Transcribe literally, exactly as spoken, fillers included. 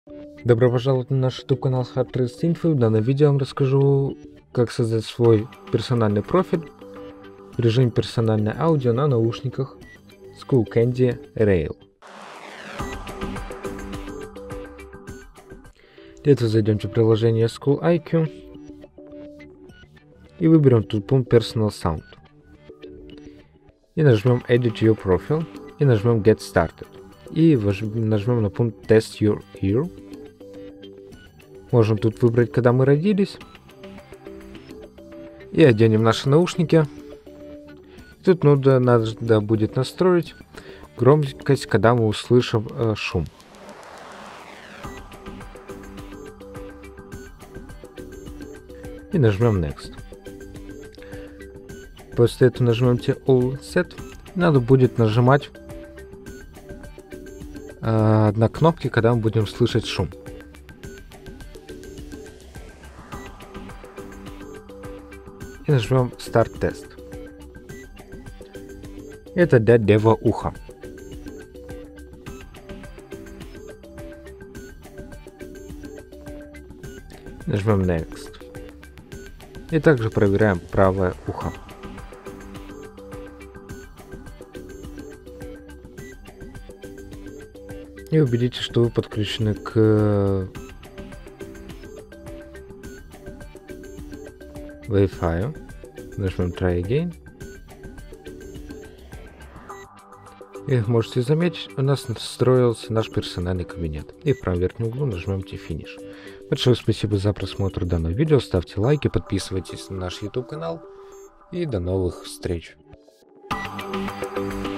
Добро пожаловать на наш YouTube канал Hardrest Info. В данном видео я вам расскажу, как создать свой персональный профиль в режиме персональное аудио на наушниках Skullcandy Rail. Для этого зайдемте в приложение School ай кью и выберем тут пункт Personal Sound. И нажмем Edit Your Profile и нажмем Get Started. И нажмем на пункт Test Your Ear. Можем тут выбрать, когда мы родились. И оденем наши наушники. Тут надо, надо будет настроить громкость, когда мы услышим э, шум. И нажмем Next. После этого нажмемте All Set. Надо будет нажимать э, на кнопки, когда мы будем слышать шум. И нажмем Start Test. Это для дева уха. Нажмем Next. И также проверяем правое ухо. И убедитесь, что вы подключены к Wi-Fi. Нажмем Try Again. И можете заметить, у нас настроился наш персональный кабинет. И в правом верхнем углу нажмемте Finish. Большое спасибо за просмотр данного видео. Ставьте лайки, подписывайтесь на наш YouTube канал. И до новых встреч.